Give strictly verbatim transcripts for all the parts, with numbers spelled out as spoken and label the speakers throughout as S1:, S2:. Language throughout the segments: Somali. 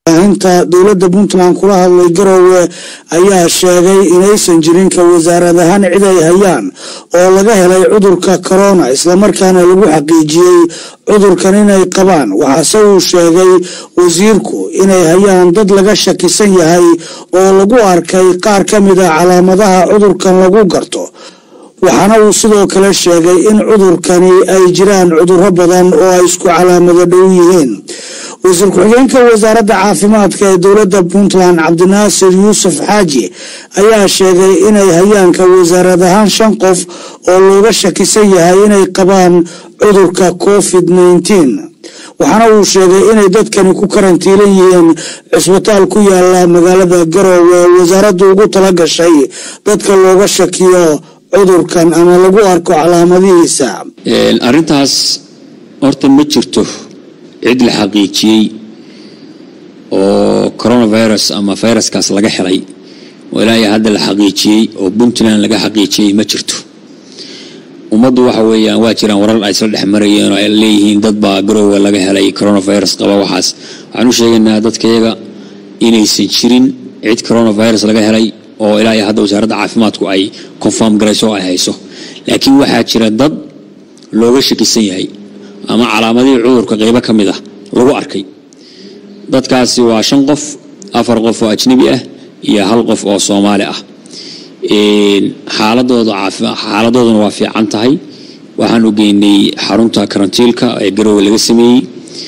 S1: inta dowladda Puntland kula hadlay Garowe ayaa sheegay inaysan jirin ka wasaaradahan cid ay hayaan oo laga helay cudurka corona isla markaana lagu xaqiijiyay cudurkan inay qabaan. waxa uu sheegay wasiirku inay hayaan dad laga shakisan yahay oo lagu arkay qaar kamid ah calaamadaha cudurkan lagu garto. waxaana uu sidoo kale sheegay in cudurkani ay jiraan cudurro badan oo ay isku calaamado dhow yihiin. wasiir ku-xigeenka wasaaradda caafimaadka ee dowladda Puntland Cabdinaasir Yuusuf Xaaji ayaa sheegay inay hayaan ka wasaaradahan shan qof oo looga shakisan yahay inay qabaan cudurka covid nineteen. waxaana uu sheegay inay dadkani ku karantiilan yihiin cisbitaal ku yaala magaalada Garowe wasaaraddu ugu tala gashay dadka looga shakiyo cudurkan ama lagu arko calaamadihiisa.
S2: een arintaas horta ma jirto cid la xaqiijiyay oo coronavirus ama viruskaas laga helay walaa hadda la xaqiijiyay oo Puntland laga xaqiijiyay ma jirto. umadu waxa weeyaan waa jiraan warar ay soo dhaxmarayeen oo ay leeyihiin dad baa Garowe laga helay coronavirus qaba. waxaas waxaanu sheegaynaa dadkayaga inaysan jirin cid coronavirus laga helay oo ilaa hadda wasaaradda caafimaadku ay confirm garayso ay hayso. laakiin waxa jira dad looga shakisan yahay ama calaamadii cudurka qayb ka mid ah lagu arkay. dadkaasi waa shan qof, afar qof oo ajnabi ah iyo hal qof oo Soomaali ah. een xaaladooda caafimaad xaaladooduna waa fiican tahay. waxaan u geynay xarunta karantiilka ee Garowe laga sameeyay.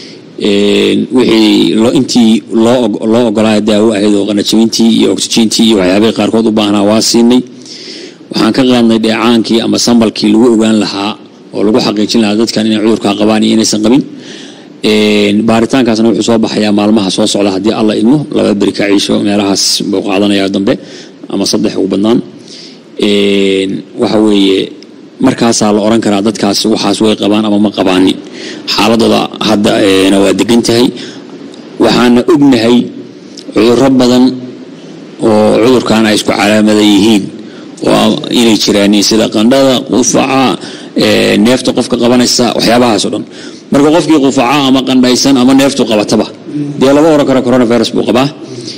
S2: een wixii loo intii loo loo ogolaaday daawo ahayd oo qanajintii iyo oxygentii iyo waxyaabaha qaar kood u baahnaa waa siinay. waxaan ka qaadnay dheecaankii ama sambalkii lagu ogaan lahaa oo lagu xaqiijin lahaa dadkan inay cudurka qabaan iyo inaysan qabin. een baaritaankaasna wuxuu soo baxayaa maalmaha soo socda haddii Allah idmo laba bari ka ciisho meelahaas buu qaadanayaa dambe ama saddex ugu badnaan. een waxa weeye markaas la oran karaa dadkaas waxaas way qabaan ama ma qabaanin. xaaladooda hadda ee waa degan tahay. waxaan ognahay cudurro badan oo cudurkan ay isku calaamada yihiin oo inay jiraan sida qandhada, qufaca, ee neefta qofka qabanaysa waxyaabahaas oo dhan. marka qofkii qufaca ama qandhaysan ama neeftu qabataba dee laba oran karo coronavirus buu qabaa.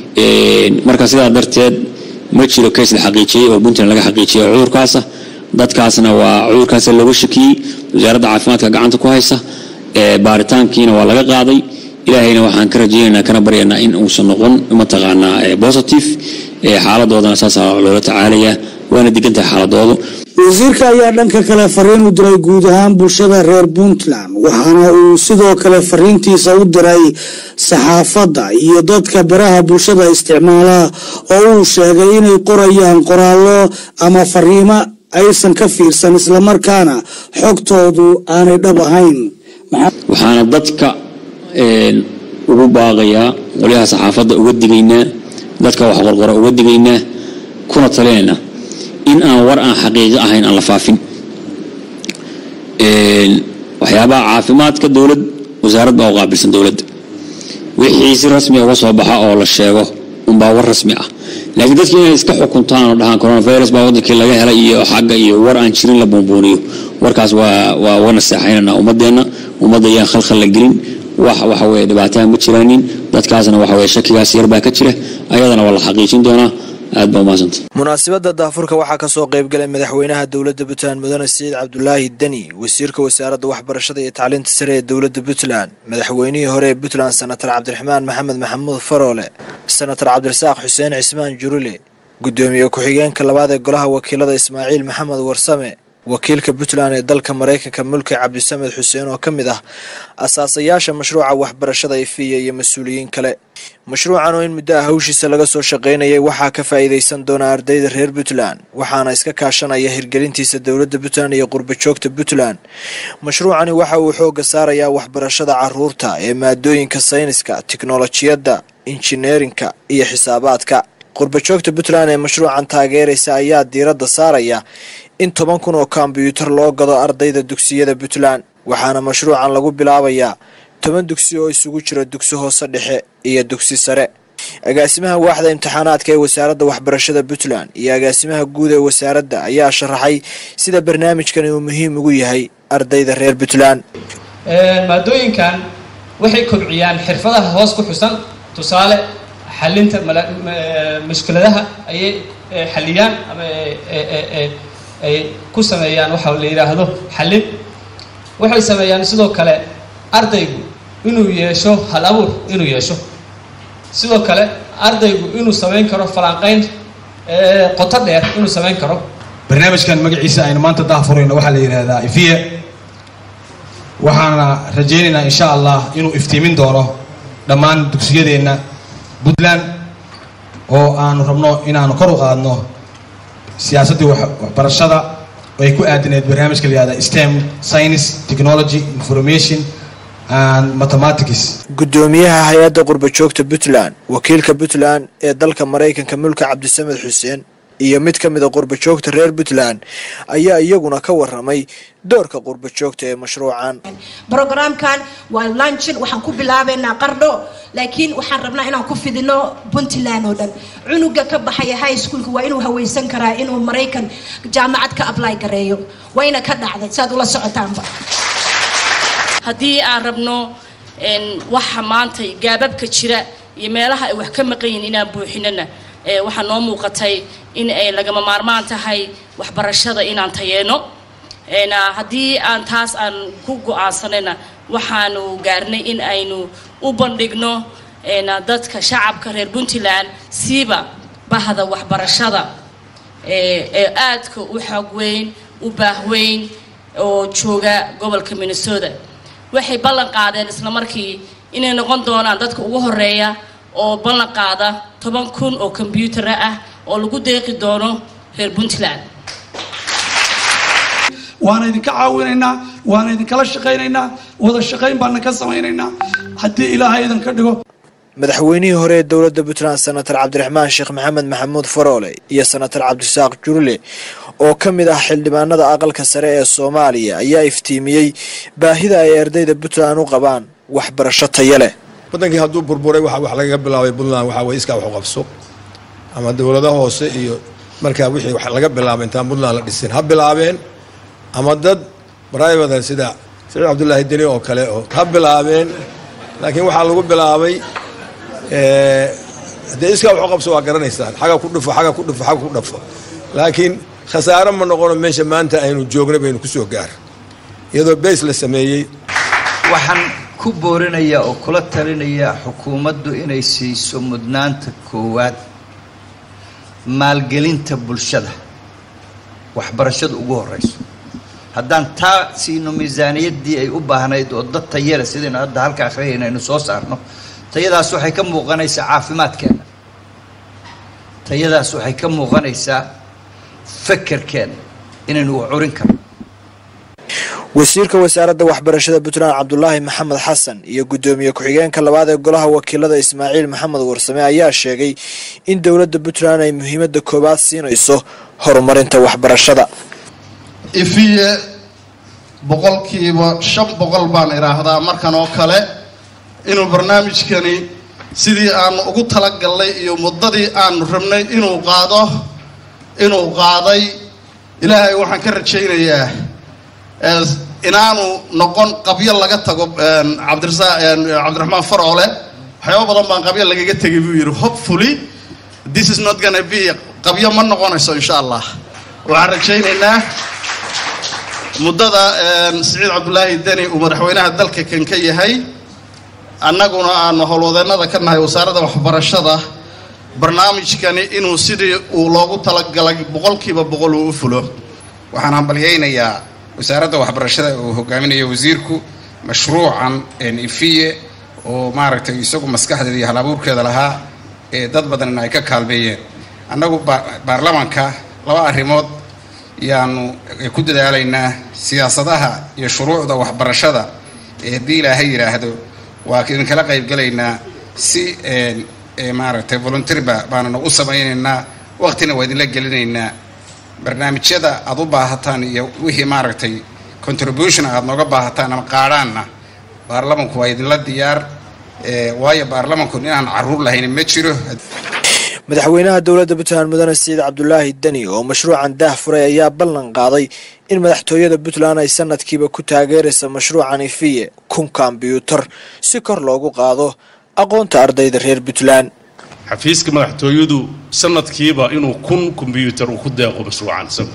S2: ee marka sidaa darteed ma jiro case la xaqiijiyay oo Puntland laga xaqiijiyay cudurkaas. dadkaasna waa cudurkaas lagu shakiyay wasaaradda caafimaadka gacanta ku haysa. ee baaritaankiina waa laga qaaday. ilaahayna waxaan ka rajaynaynaa kana baryaynaa in uu soo noqon ma taqaanaa ee positive ee xaaladooda saas loola tacaalaya waana diganta xaaladooda.
S1: wasiirka ayaa dhanka kale fariin u diray guud ahaan bulshada reer Puntland waxaana uu sidoo kale fariintiisa u diray saxaafadda iyo dadka baraha bulshada isticmaala oo uu sheegay inay qorayaan qoraallo ama fariimo aysan ka fiirsan isla markaana xogtoodu aanay dhab ahayn.
S2: waxaana dadka een ugu baaqayaa qoliyaha saxaafadda uga digaynaa dadka wax qorqoro uga digaynaa kuna taleena in aan war aan xaqiiqo ahayn aan la faafin. een waxyaabaha caafimaadka dawlad wasaaradda oo qaabilsan dawladda wixii si rasmi ah uga soo baxa oo la sheego un baa war rasmi ah. laakiin dadkii inay iska xukuntaan oo dhahaan coronavirus baa wadankii laga helay iyo xagga iyo war aan jirin la buunbuuniyo warkaas waa waa wana saxaynana ummadeena ummadda yaa khalkhal la gelin wax waxa weeye dhibaato ma jiraanin. dadkaasna waxa weeye shakigaas yar baa ka jira ayadana waa la xaqiijin doonaa. aad baa maasanta.
S3: munaasabada daafurka waxaa ka soo qayb galay madaxweynaha dowladda Puntland Mudane Saciid Cabdullaahi Dani, wasiirka wasaaradda waxbarashada iyo tacliinta sare ee dowladda Puntland, madaxweynihii hore ee Puntland Senator Cabdiraxmaan Maxamed Maxamuud Faroole, Senator Cabdirasaaq Xuseen Cismaan Jurule, gudoomiye ku-xigeenka labaad ee golaha wakiilada Ismaaciil Maxamed Warsame, wakiilka Puntland ee dalka Mareykanka Mulki Cabdisamed Xuseen oo kamid ah asaasayaasha mashruuca waxbarashada Ifiya iyo mas'uuliyiin kale. mashruucan oo in muddo ah hawshiisa laga soo shaqeynayay waxaa ka faa'iideysan doona ardayda reer Puntland waxaana iska kaashanaya hirgelintiisa dowladda Puntland iyo qurba joogta Puntland. mashruucani waxa uu xooga saarayaa waxbarashada carruurta ee maadooyinka sayniska, tiknoolajiyadda, injineerinka iyo xisaabaadka. qurba joogta Puntland ee mashruucan taageeraysa ayaa diiradda saaraya in toban kun oo kombiyuutar loo gado ardayda dugsiyada Puntland waxaana mashruucan lagu bilaabayaa toban dugsi oo isugu jira dugsi hoose dhexe iyo dugsi sare. agaasimaha waaxda imtixaanaadka ee wasaaradda waxbarashada Puntland iyo agaasimaha guud ee wasaaradda ayaa sharaxay sida barnaamijkani uu muhiim ugu yahay ardayda reer Puntland.
S4: ee maadooyinkan waxay kobciyaan xirfadaha hoos ku xusan tusaale xalinta mushkiladaha ayay xaliyaan ama ay ku sameeyaan waxa la yiraahdo xalin waxay sameeyaan sidoo kale ardaygu inuu yeesho hal abuur inuu yeesho sidoo kale ardaygu inuu sameyn karo falanqayn ee qoto dheer inuu sameyn karo
S5: barnaamijkan magaciisa aynu maanta daahfurayno waxa la yiraahdaa ifiye waxaana rajaynaynaa insha Allah inuu iftiimin doono dhammaan dugsiyadeena Puntland oo aan rabno inaanu kor u qaadno siyaasadda waxbarashada ay ku aadineed barnaamijka la yiraahdo STEM Science Technology Information and Mathematics
S3: gudoomiyaha hay'adda qurba joogta Puntland wakiilka Puntland ee dalka Mareykanka Mulka Cabdisamed Xuseen iyo mid ka mid ah qurba joogta reer Puntland ayaa iyaguna ka waramay doorka qurba joogta ee mashruucan
S6: programkan waa launch waxaan ku bilaabeynaa qardho laakiin waxaan rabnaa inaan ku fidino Puntland oo dhan cunuga ka baxaya high schoolka waa inuu haweysan karaa inuu Mareykan jaamacad ka apply gareeyo wayna ka dhacday saad ula socotaanba
S7: haddii aan rabno in waxa maanta gaababka jira iyo meelaha ay wax ka maqayn inaan buuxinana ee waxa noo muuqatay in ay lagama maarmaan tahay waxbarashada inaan tayeeno een haddii aan taas aan ku go'aansanayna waxaanu gaarnay in aynu u bandhigno een dadka shacabka reer Puntland siiba bahda waxbarashada ee ee aadka u xog weyn u baahweyn oo jooga gobolka Minnesota waxay ballan qaadeen isla markii inay noqon doonaan dadka ugu horeeya oo ballan qaada toban kun oo computer ah oo lagu deeqi doono reer Puntland
S8: waana idinka caawinaynaa waana idinkala shaqaynaynaa wada shaqayn baan ka samaynaynaa haddii ilaahay idin ka dhigo
S3: madaxweynihii hore ee dowladda Puntland senator Cabdiraxmaan Sheekh Maxamed Maxamuud Faroole iyo senator Cabdisaaq Jurle oo ka mid ah xildhibaanada aqalka sare ee Soomaaliya ayaa iftiimiyay baahida ay ardayda Puntland u qabaan waxbarasho tayo leh
S9: wadankii hadduu burburay waxa wax laga bilaabay Puntland waxa way iska wax u qabso ama dawladaha hoose iyo markaa wixii wax laga bilaabay inta Puntland la dhisin ha bilaabeen ama dad private sida Sir Abdullahi Deni oo kale oo ha bilaabeen laakiin waxa lagu bilaabay ee hadii iska wax u qabso waa garanaysaan xaga ku dhufo xaga ku dhufo xaga ku dhufo laakiin khasaaro ma noqono meesha maanta aynu joogno baynu ku soo gaar iyadoo base la sameeyay
S10: waxaan ku boorinaya oo kula talinaya xukuumaddu inay siiso mudnaanta koowaad maalgelinta bulshada waxbarashada ugu horeyso haddaan taa siino miisaaniyadii ay u baahnayd oo dad tayada sidayna hadda halka akhriyayna aynu soo saarno tayadaas waxay ka muuqanaysaa caafimaadkeena tayadaas waxay ka muuqanaysaa fakarkeena inaynu wax curin karno
S3: wasiirka wasaaradda waxbarashada Puntland Cabdullaahi Maxamed Xasan iyo gudoomiye ku-xigeenka labaad ee golaha wakiilada Ismaaciil Maxamed Warsame ayaa sheegay in dawladda Puntland ay muhiimadda koobaad siinayso horumarinta waxbarashada
S11: ifiye boqolkiiba shan boqol baan iraahdaa markan oo kale inuu barnaamijkani sidii aan ugu talagalnay iyo muddadii aan rabnay inuu qaado inuu qaaday ilaahay waxaan ka rajaynayaa inaanu noqon qabyo laga tago Cabdirasaaq Cabdiraxmaan Faroole waxyaabo badan baan qabyo lagaga tagay buu yiri hopefully this is not going to be qabyo ma noqonayso insha Allah waxaan rajaynaynaa muddada Saciid Cabdullaahi Deni uu madaxweynaha dalka kan ka yahay annaguna aan howlwadeennada ka nahay wasaaradda waxbarashada barnaamijkani inuu sidii uu loogu talagalay boqolkiiba boqol uu u fulo
S12: waxaan hambalyaynayaa wasaaradda waxbarashada uu hogaaminayo wasiirku mashruucan ifiye oo maaragtay isagu maskaxdeeda iyo halabuurkeeda lahaa ee dad badan ay ka kaalmeeyeen annagu baarlamaanka laba arrimood yaanu ku dadaalaynaa siyaasadaha iyo shuruucda waxbarashada ee haddii ilaahay yiraahdo waa idin kala qayb galaynaa si ee maaragtay volunteer baanana u samaynaynaa waqtina waa idinla gelinaynaa barnaamijyada aad u baahataan iyo wixii maaragtay contribution aad nooga baahataan ama qaadhaanna baarlamanku waa idinla diyaar waayo baarlamanku inaan caruur lahayn ma jiro
S3: madaxweynaha dowladda Puntland mudane Saciid Cabdullaahi Deni oo mashruucan daahfuray ayaa ballan qaaday in madaxtooyada Puntland ay sanadkiiba ku taageerayso mashruucan ifiye kun kombiyuutar si kor loogu qaado aqoonta ardayda reer Puntland.
S13: xafiiska madaxtooyadu sanadkiiba inuu kun kombiyuutar uu ku deeqo mashruucan sab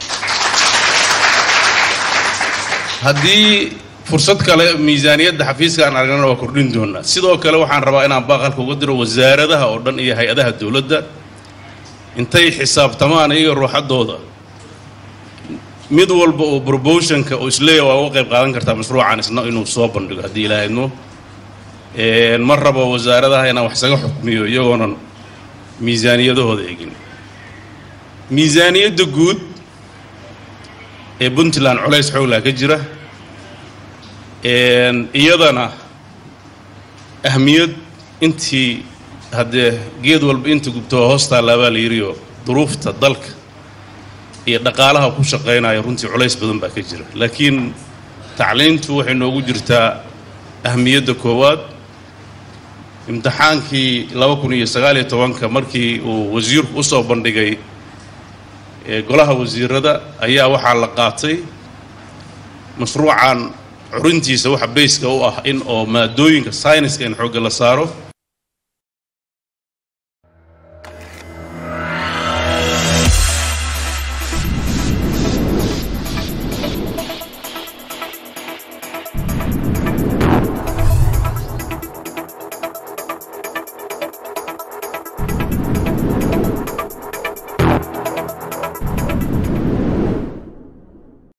S13: haddii fursad kale miisaaniyadda xafiiska aan aragnana waa kordhin doonaa sidoo kale waxaan rabaa inaan baaqalka uga diro wasaaradaha oo dhan iyo hay-adaha dawladda intay xisaabtamaan iyaga ruuxadooda mid walba oo proportionka oo isleeyahay waa uga qayb qaadan kartaa mashruucan isna inuu soo bandhigo haddii ilaahayno een mar rabo wasaaradaha inaan wax saga xukmiyo iyagoonan miisaaniyadahooda eegin miisaaniyadda guud ee Puntland culays xoog leh ka jira een iyadana ahmiyad intii hadee geed walba inta gubto hoosta laaba la yiriyo duruufta dalka iyo dhaqaalaha ku shaqeynaya runtii culays badan baa ka jira laakiin tacliintu waxay noogu jirtaa ahmiyadda koowaad imtixaankii laba kun iyo sagaal iyo toban markii uu wasiirku u soo bandhigay ee golaha wasiirada ayaa waxa la qaatay mashruucan curintiisa waxa base ka u ah in oo maadooyinka science-ka in xoog la saaro